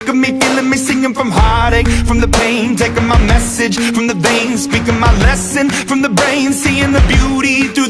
of me, feeling me, singing from heartache, from the pain, taking my message from the veins, speaking my lesson from the brain, seeing the beauty through